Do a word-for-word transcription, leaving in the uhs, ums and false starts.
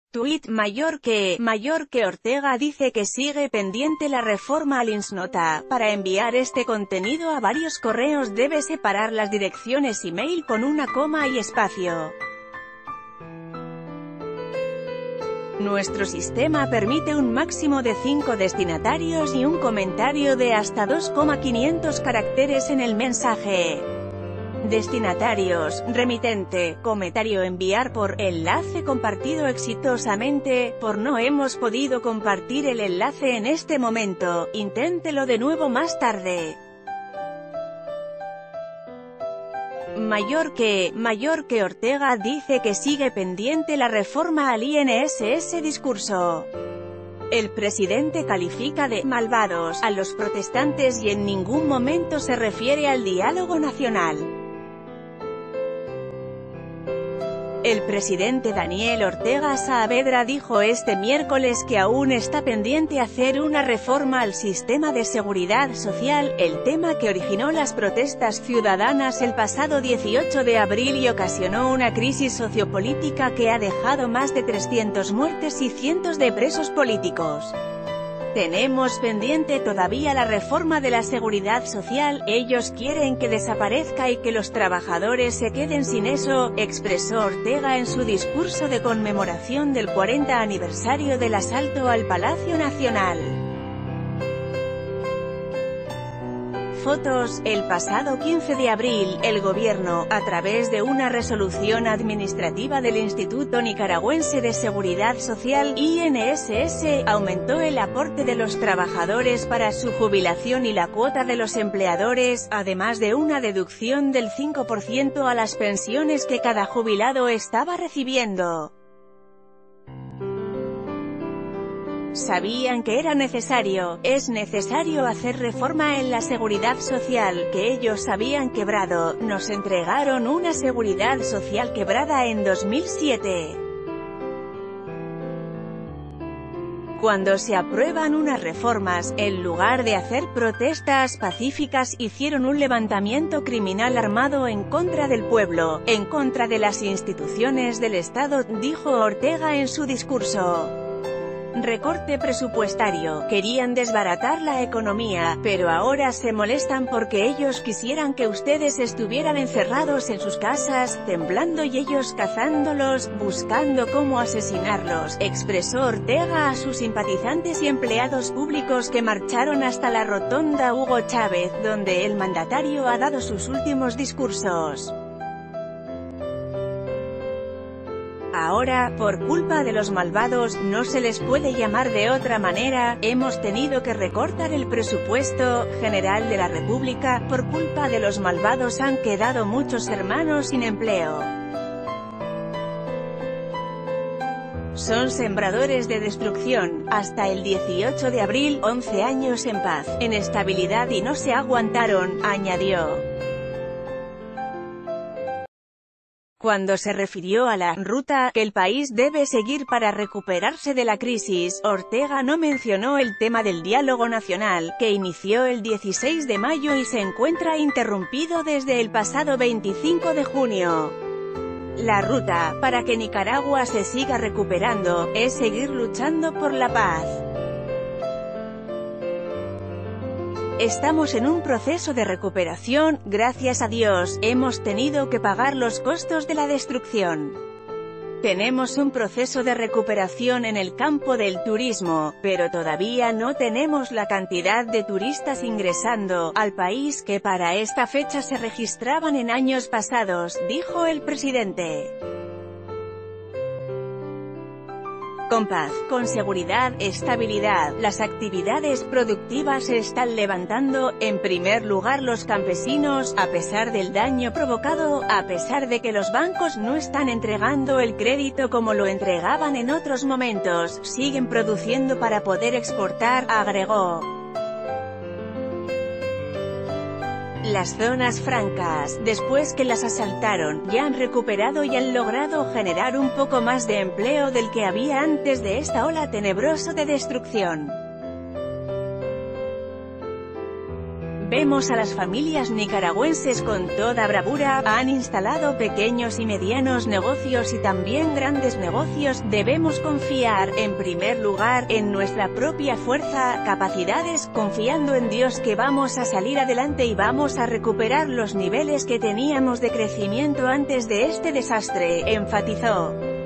Tuit mayor que, mayor que Ortega dice que sigue pendiente la reforma al InsNota. Para enviar este contenido a varios correos debe separar las direcciones email con una coma y espacio. Nuestro sistema permite un máximo de cinco destinatarios y un comentario de hasta dos coma quinientos caracteres en el mensaje. Destinatarios, remitente, comentario enviar por, enlace compartido exitosamente, por no hemos podido compartir el enlace en este momento, inténtelo de nuevo más tarde. Mayor que, mayor que Ortega dice que sigue pendiente la reforma al I N S S. Discurso. El presidente califica de «malvados» a los protestantes y en ningún momento se refiere al diálogo nacional. El presidente Daniel Ortega Saavedra dijo este miércoles que aún está pendiente hacer una reforma al sistema de seguridad social, el tema que originó las protestas ciudadanas el pasado dieciocho de abril y ocasionó una crisis sociopolítica que ha dejado más de trescientas muertes y cientos de presos políticos. Tenemos pendiente todavía la reforma de la seguridad social, ellos quieren que desaparezca y que los trabajadores se queden sin eso, expresó Ortega en su discurso de conmemoración del cuarenta aniversario del asalto al Palacio Nacional. Fotos. El pasado quince de abril, el gobierno, a través de una resolución administrativa del Instituto Nicaragüense de Seguridad Social, I N S S, aumentó el aporte de los trabajadores para su jubilación y la cuota de los empleadores, además de una deducción del cinco por ciento a las pensiones que cada jubilado estaba recibiendo. Sabían que era necesario, es necesario hacer reforma en la seguridad social, que ellos habían quebrado, nos entregaron una seguridad social quebrada en dos mil siete. Cuando se aprueban unas reformas, en lugar de hacer protestas pacíficas, hicieron un levantamiento criminal armado en contra del pueblo, en contra de las instituciones del Estado, dijo Ortega en su discurso. Recorte presupuestario, querían desbaratar la economía, pero ahora se molestan porque ellos quisieran que ustedes estuvieran encerrados en sus casas, temblando y ellos cazándolos, buscando cómo asesinarlos, expresó Ortega a sus simpatizantes y empleados públicos que marcharon hasta la rotonda Hugo Chávez, donde el mandatario ha dado sus últimos discursos. Ahora, por culpa de los malvados, no se les puede llamar de otra manera, hemos tenido que recortar el presupuesto general de la República, por culpa de los malvados han quedado muchos hermanos sin empleo. Son sembradores de destrucción, hasta el dieciocho de abril, once años en paz, en estabilidad y no se aguantaron, añadió. Cuando se refirió a la ruta que el país debe seguir para recuperarse de la crisis, Ortega no mencionó el tema del diálogo nacional, que inició el dieciséis de mayo y se encuentra interrumpido desde el pasado veinticinco de junio. La ruta, para que Nicaragua se siga recuperando, es seguir luchando por la paz. Estamos en un proceso de recuperación, gracias a Dios, hemos tenido que pagar los costos de la destrucción. Tenemos un proceso de recuperación en el campo del turismo, pero todavía no tenemos la cantidad de turistas ingresando al país que para esta fecha se registraban en años pasados, dijo el presidente. Con paz, con seguridad, estabilidad, las actividades productivas se están levantando, en primer lugar los campesinos, a pesar del daño provocado, a pesar de que los bancos no están entregando el crédito como lo entregaban en otros momentos, siguen produciendo para poder exportar, agregó. Las zonas francas, después que las asaltaron, ya han recuperado y han logrado generar un poco más de empleo del que había antes de esta ola tenebrosa de destrucción. Vemos a las familias nicaragüenses con toda bravura, han instalado pequeños y medianos negocios y también grandes negocios. Debemos confiar, en primer lugar, en nuestra propia fuerza, capacidades, confiando en Dios que vamos a salir adelante y vamos a recuperar los niveles que teníamos de crecimiento antes de este desastre, enfatizó.